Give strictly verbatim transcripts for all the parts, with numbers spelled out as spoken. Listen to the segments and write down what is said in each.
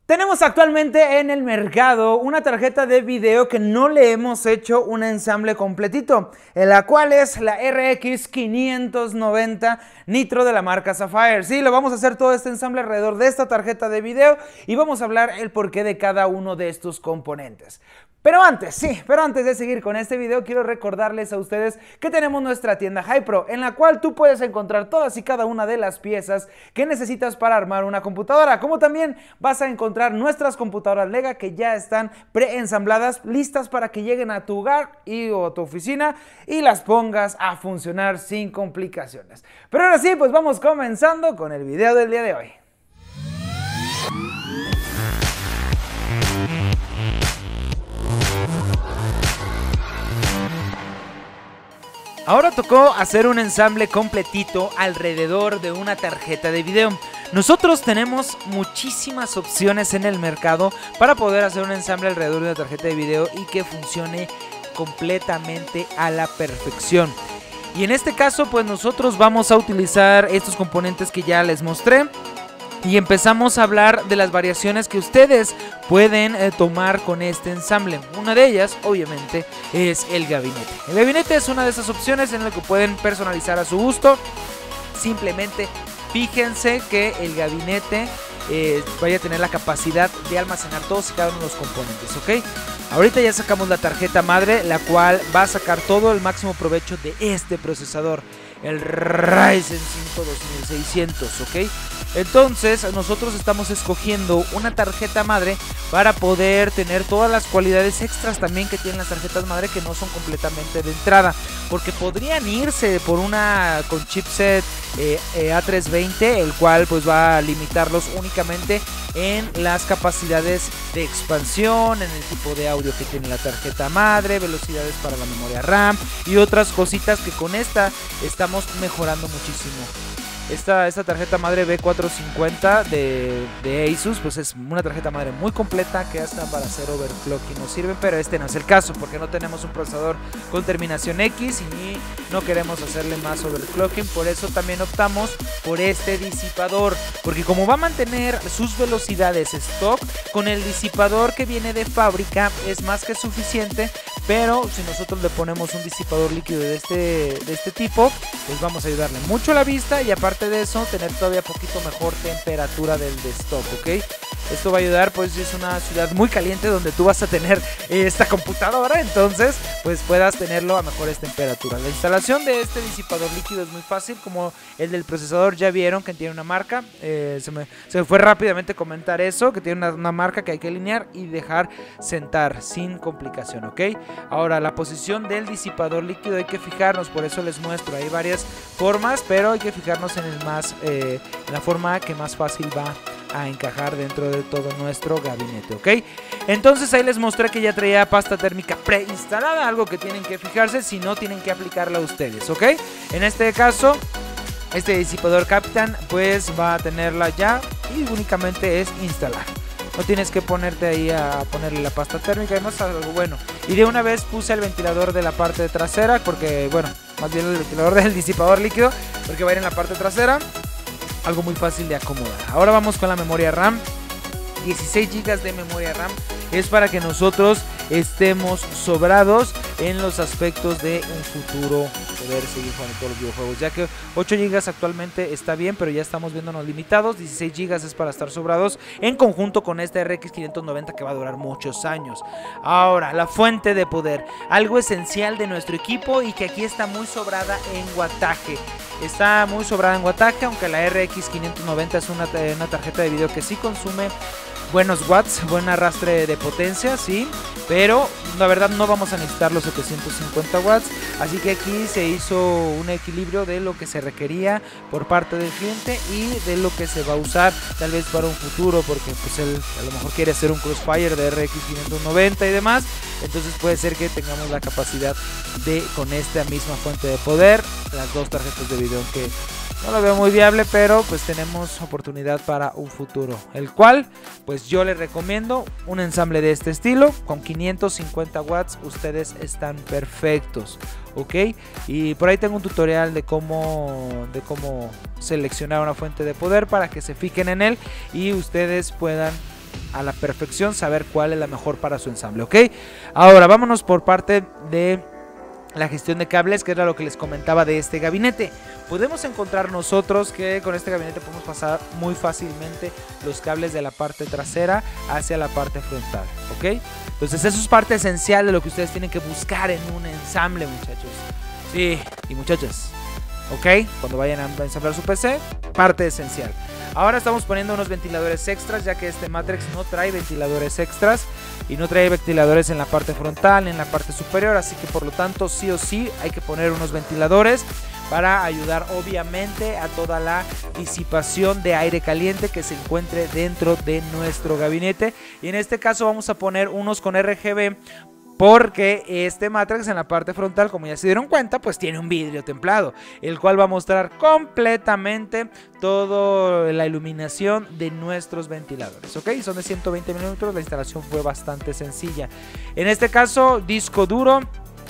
Tenemos actualmente en el mercado una tarjeta de video que no le hemos hecho un ensamble completito, en la cual es la R X quinientos noventa Nitro de la marca Sapphire. Sí, lo vamos a hacer todo este ensamble alrededor de esta tarjeta de video y vamos a hablar el porqué de cada uno de estos componentes. Pero antes, sí, pero antes de seguir con este video, quiero recordarles a ustedes que tenemos nuestra tienda Hypro, en la cual tú puedes encontrar todas y cada una de las piezas que necesitas para armar una computadora, como también vas a encontrar nuestras computadoras Lega que ya están preensambladas, listas para que lleguen a tu hogar y o a tu oficina y las pongas a funcionar sin complicaciones. Pero ahora sí, pues vamos comenzando con el video del día de hoy. Ahora tocó hacer un ensamble completito alrededor de una tarjeta de video. Nosotros tenemos muchísimas opciones en el mercado para poder hacer un ensamble alrededor de una tarjeta de video y que funcione completamente a la perfección. Y en este caso, pues nosotros vamos a utilizar estos componentes que ya les mostré. Y empezamos a hablar de las variaciones que ustedes pueden eh, tomar con este ensamble. Una de ellas, obviamente, es el gabinete. El gabinete es una de esas opciones en la que pueden personalizar a su gusto. Simplemente fíjense que el gabinete eh, vaya a tener la capacidad de almacenar todos y cada uno de los componentes, ¿ok? Ahorita ya sacamos la tarjeta madre, la cual va a sacar todo el máximo provecho de este procesador, el Ryzen cinco dos mil seiscientos, ¿ok? Entonces nosotros estamos escogiendo una tarjeta madre para poder tener todas las cualidades extras también que tienen las tarjetas madre, que no son completamente de entrada, porque podrían irse por una con chipset eh, eh, A trescientos veinte, el cual pues va a limitarlos únicamente en las capacidades de expansión, en el tipo de audio que tiene la tarjeta madre, velocidades para la memoria RAM y otras cositas que con esta estamos mejorando muchísimo. Esta, esta tarjeta madre B cuatrocientos cincuenta de, de Asus, pues es una tarjeta madre muy completa que hasta para hacer overclocking nos sirve, pero este no es el caso porque no tenemos un procesador con terminación X y no queremos hacerle más overclocking. Por eso también optamos por este disipador, porque como va a mantener sus velocidades stock, con el disipador que viene de fábrica es más que suficiente. Pero si nosotros le ponemos un disipador líquido de este, de este tipo, pues vamos a ayudarle mucho a la vista y aparte de eso tener todavía poquito mejor temperatura del desktop, ¿ok? Esto va a ayudar, pues si es una ciudad muy caliente donde tú vas a tener esta computadora, entonces pues puedas tenerlo a mejores temperaturas. La instalación de este disipador líquido es muy fácil, como el del procesador ya vieron que tiene una marca. Eh, se, me, se me fue rápidamente comentar eso, que tiene una, una marca que hay que alinear y dejar sentar sin complicación, ¿ok? Ahora, la posición del disipador líquido hay que fijarnos, por eso les muestro, hay varias formas, pero hay que fijarnos en el más, eh, en la forma que más fácil va a encajar dentro de todo nuestro gabinete, ¿ok? Entonces ahí les mostré que ya traía pasta térmica preinstalada, algo que tienen que fijarse, si no tienen que aplicarla ustedes, ¿ok? En este caso, este disipador Captain pues va a tenerla ya y únicamente es instalar. No tienes que ponerte ahí a ponerle la pasta térmica, además es algo bueno. Y de una vez puse el ventilador de la parte trasera, porque, bueno, más bien el ventilador del disipador líquido, porque va a ir en la parte trasera. Algo muy fácil de acomodar. Ahora vamos con la memoria RAM. dieciséis gigas de memoria RAM es para que nosotros estemos sobrados en los aspectos de un futuro poder seguir jugando todos los videojuegos, ya que ocho gigas actualmente está bien, pero ya estamos viéndonos limitados. Dieciséis gigas es para estar sobrados en conjunto con esta R X quinientos noventa que va a durar muchos años. Ahora, la fuente de poder, algo esencial de nuestro equipo y que aquí está muy sobrada en wattaje. Está muy sobrada en wattaje, aunque la R X quinientos noventa es una, una tarjeta de video que sí consume buenos watts, buen arrastre de potencia, sí, pero la verdad no vamos a necesitar los setecientos cincuenta watts, así que aquí se hizo un equilibrio de lo que se requería por parte del cliente y de lo que se va a usar tal vez para un futuro, porque pues él a lo mejor quiere hacer un Crossfire de R X quinientos noventa y demás, entonces puede ser que tengamos la capacidad de, con esta misma fuente de poder, las dos tarjetas de video, que no lo veo muy viable, pero pues tenemos oportunidad para un futuro, el cual pues yo les recomiendo un ensamble de este estilo. Con quinientos cincuenta watts ustedes están perfectos, ok. Y por ahí tengo un tutorial de cómo de cómo seleccionar una fuente de poder para que se fijen en él y ustedes puedan a la perfección saber cuál es la mejor para su ensamble, ¿ok? Ahora vámonos por parte de la gestión de cables, que era lo que les comentaba de este gabinete. Podemos encontrar nosotros que con este gabinete podemos pasar muy fácilmente los cables de la parte trasera hacia la parte frontal, ¿ok? Entonces eso es parte esencial de lo que ustedes tienen que buscar en un ensamble, muchachos. Sí, y muchachas, ¿ok? Cuando vayan a ensamblar su P C, parte esencial. Ahora estamos poniendo unos ventiladores extras, ya que este Matrix no trae ventiladores extras y no trae ventiladores en la parte frontal ni en la parte superior, así que por lo tanto sí o sí hay que poner unos ventiladores para ayudar obviamente a toda la disipación de aire caliente que se encuentre dentro de nuestro gabinete. Y en este caso vamos a poner unos con R G B, porque este Matrix en la parte frontal, como ya se dieron cuenta, pues tiene un vidrio templado, el cual va a mostrar completamente toda la iluminación de nuestros ventiladores, ¿ok? Son de ciento veinte milímetros, la instalación fue bastante sencilla. En este caso, disco duro,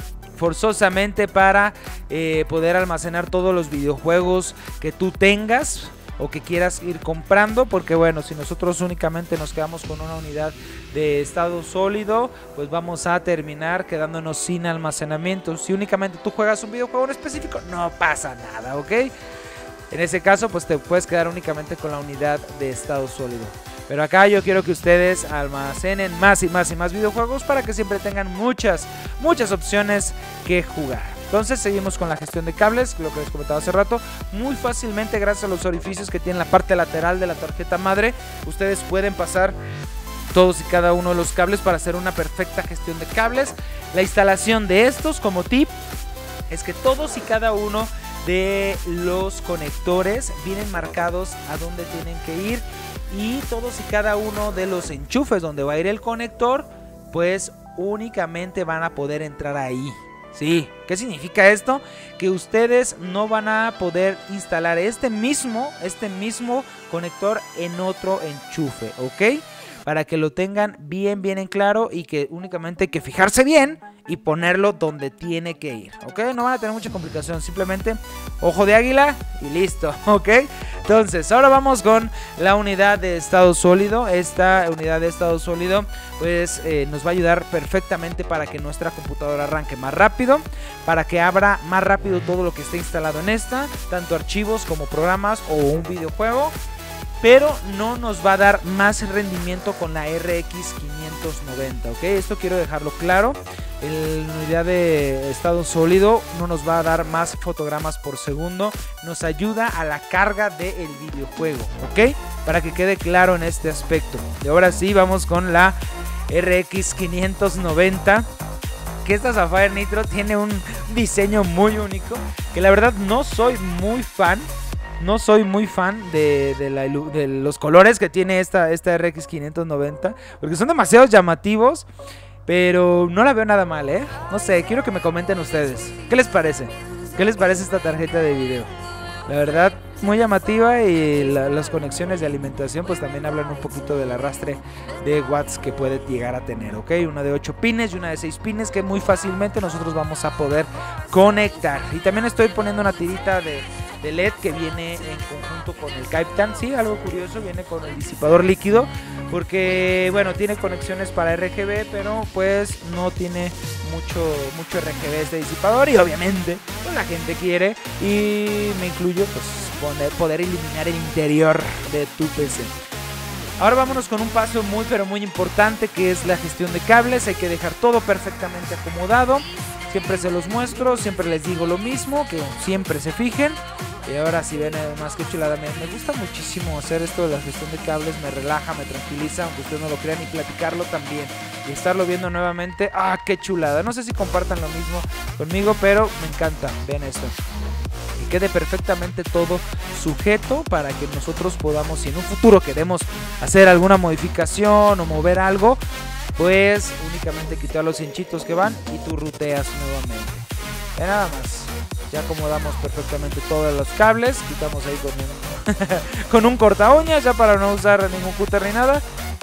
forzosamente para eh, poder almacenar todos los videojuegos que tú tengas o que quieras ir comprando, porque bueno, si nosotros únicamente nos quedamos con una unidad de estado sólido, pues vamos a terminar quedándonos sin almacenamiento. Si únicamente tú juegas un videojuego en específico, no pasa nada, ¿ok? En ese caso, pues te puedes quedar únicamente con la unidad de estado sólido. Pero acá yo quiero que ustedes almacenen más y más y más videojuegos para que siempre tengan muchas, muchas opciones que jugar. Entonces seguimos con la gestión de cables, lo que les comentaba hace rato. Muy fácilmente, gracias a los orificios que tiene la parte lateral de la tarjeta madre, ustedes pueden pasar todos y cada uno de los cables para hacer una perfecta gestión de cables. La instalación de estos, como tip, es que todos y cada uno de los conectores vienen marcados a dónde tienen que ir, y todos y cada uno de los enchufes donde va a ir el conector, pues únicamente van a poder entrar ahí. Sí, ¿qué significa esto? Que ustedes no van a poder instalar este mismo, este mismo conector en otro enchufe, ¿ok? Para que lo tengan bien, bien en claro, y que únicamente hay que fijarse bien y ponerlo donde tiene que ir, ¿ok? No van a tener mucha complicación, simplemente ojo de águila y listo, ¿ok? Entonces, ahora vamos con la unidad de estado sólido. Esta unidad de estado sólido pues eh, nos va a ayudar perfectamente para que nuestra computadora arranque más rápido, para que abra más rápido todo lo que esté instalado en esta, tanto archivos como programas o un videojuego. Pero no nos va a dar más rendimiento con la R X quinientos noventa, ¿ok? Esto quiero dejarlo claro. La unidad de estado sólido no nos va a dar más fotogramas por segundo. Nos ayuda a la carga del videojuego, ¿ok? Para que quede claro en este aspecto. Y ahora sí, vamos con la R X quinientos noventa. Que esta Sapphire Nitro tiene un diseño muy único, que la verdad no soy muy fan. No soy muy fan de, de, la, de los colores que tiene esta, esta R X quinientos noventa, porque son demasiado llamativos, pero no la veo nada mal, ¿eh? No sé, quiero que me comenten ustedes. ¿Qué les parece? ¿Qué les parece esta tarjeta de video? La verdad, muy llamativa, y la, las conexiones de alimentación pues también hablan un poquito del arrastre de watts que puede llegar a tener, ¿ok? Una de ocho pines y una de seis pines que muy fácilmente nosotros vamos a poder conectar. Y también estoy poniendo una tirita de... de L E D que viene en conjunto con el Captain. Sí, algo curioso, viene con el disipador líquido, porque bueno, tiene conexiones para R G B, pero pues no tiene mucho mucho R G B este disipador, y obviamente pues la gente quiere, y me incluyo, pues poner, poder iluminar el interior de tu P C. Ahora vámonos con un paso muy pero muy importante, que es la gestión de cables. Hay que dejar todo perfectamente acomodado. Siempre se los muestro, siempre les digo lo mismo, que siempre se fijen. Y ahora si ven más que chulada, me, me gusta muchísimo hacer esto de la gestión de cables, me relaja, me tranquiliza, aunque ustedes no lo crean, y platicarlo también, y estarlo viendo nuevamente. ¡Ah, qué chulada! No sé si compartan lo mismo conmigo, pero me encanta. Vean esto. Que quede perfectamente todo sujeto para que nosotros podamos, si en un futuro queremos hacer alguna modificación o mover algo, pues únicamente quitar los hinchitos que van y tú ruteas nuevamente. Y nada más, ya acomodamos perfectamente todos los cables, quitamos ahí con un, con un corta uñas, ya para no usar ningún cúter ni nada,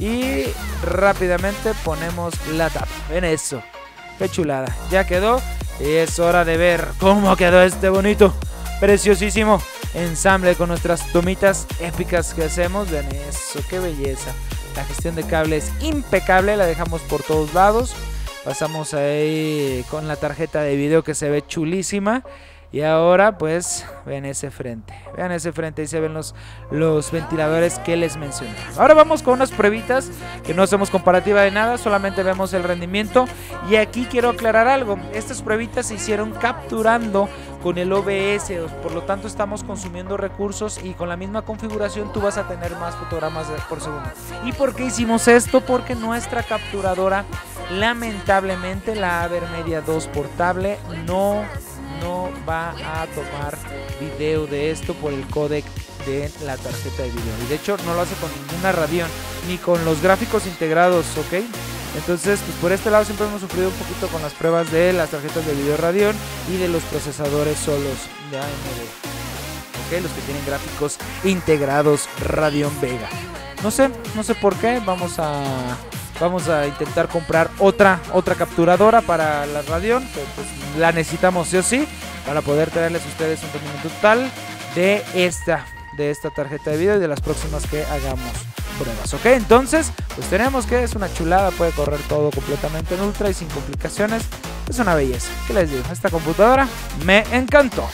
y rápidamente ponemos la tapa. Ven eso, qué chulada, ya quedó, y es hora de ver cómo quedó este bonito, preciosísimo ensamble con nuestras tomitas épicas que hacemos. Ven eso, qué belleza. La gestión de cable es impecable, la dejamos por todos lados. Pasamos ahí con la tarjeta de video que se ve chulísima. Y ahora pues vean ese frente, vean ese frente y se ven los, los ventiladores que les mencioné. Ahora vamos con unas pruebitas que no hacemos comparativa de nada, solamente vemos el rendimiento. Y aquí quiero aclarar algo, estas pruebitas se hicieron capturando con el O B S, por lo tanto estamos consumiendo recursos y con la misma configuración tú vas a tener más fotogramas por segundo. ¿Y por qué hicimos esto? Porque nuestra capturadora, lamentablemente la Avermedia dos portable, no... no va a tomar video de esto por el códec de la tarjeta de video, y de hecho no lo hace con ninguna Radeon ni con los gráficos integrados, ¿ok? Entonces pues por este lado siempre hemos sufrido un poquito con las pruebas de las tarjetas de video Radeon y de los procesadores solos de A M D, ¿ok? Los que tienen gráficos integrados Radeon Vega. No sé, no sé por qué, vamos a... Vamos a intentar comprar otra otra capturadora para la Radeon, que pues la necesitamos sí o sí para poder traerles a ustedes un rendimiento total de esta de esta tarjeta de video y de las próximas que hagamos pruebas, ¿ok? Entonces, pues tenemos que es una chulada, puede correr todo completamente en ultra y sin complicaciones. Es una belleza. ¿Qué les digo? Esta computadora me encantó.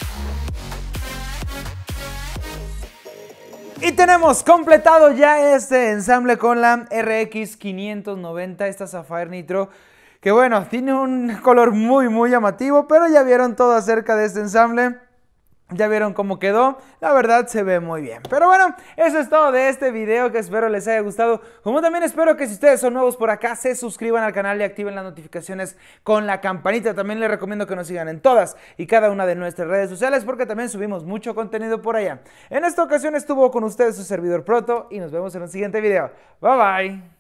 Y tenemos completado ya este ensamble con la R X quinientos noventa, esta Sapphire Nitro, que bueno, tiene un color muy muy llamativo, pero ya vieron todo acerca de este ensamble. Ya vieron cómo quedó, la verdad se ve muy bien. Pero bueno, eso es todo de este video, que espero les haya gustado. Como también espero que si ustedes son nuevos por acá, se suscriban al canal y activen las notificaciones con la campanita. También les recomiendo que nos sigan en todas y cada una de nuestras redes sociales, porque también subimos mucho contenido por allá. En esta ocasión estuvo con ustedes su servidor Proto y nos vemos en un siguiente video. Bye bye.